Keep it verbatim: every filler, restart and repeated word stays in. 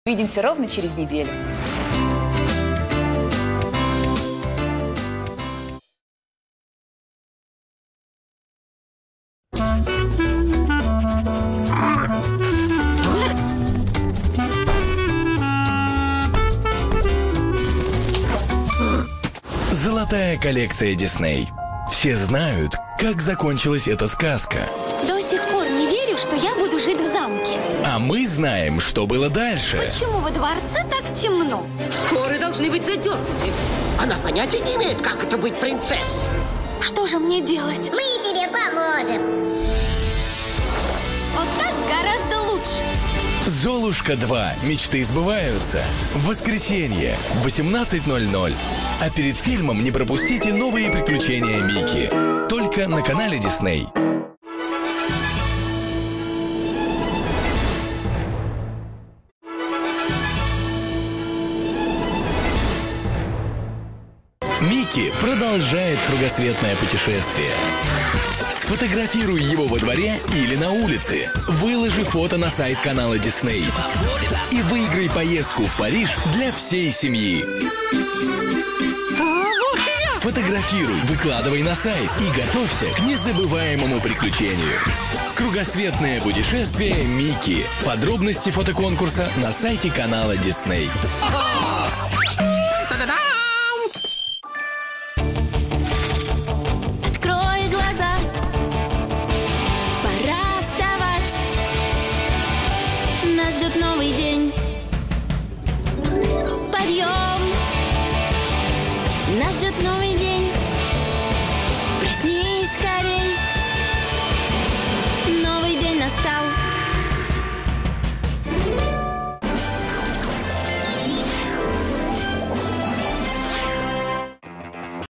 Увидимся ровно через неделю. Золотая коллекция Дисней. Все знают, как закончилась эта сказка. До сих пор не верю, что я буду жить в замке. А мы знаем, что было дальше. Почему во дворце так темно? Шторы должны быть задернуты. Она понятия не имеет, как это быть принцессой. Что же мне делать? Мы тебе поможем. Вот так гораздо лучше. «Золушка два. Мечты сбываются». В воскресенье в восемнадцать ноль ноль. А перед фильмом не пропустите новые приключения Микки. Только на канале Дисней. Микки продолжает кругосветное путешествие. Сфотографируй его во дворе или на улице. Выложи фото на сайт канала Дисней. И выиграй поездку в Париж для всей семьи. Фотографируй, выкладывай на сайт и готовься к незабываемому приключению. Кругосветное путешествие Микки. Подробности фотоконкурса на сайте канала Дисней.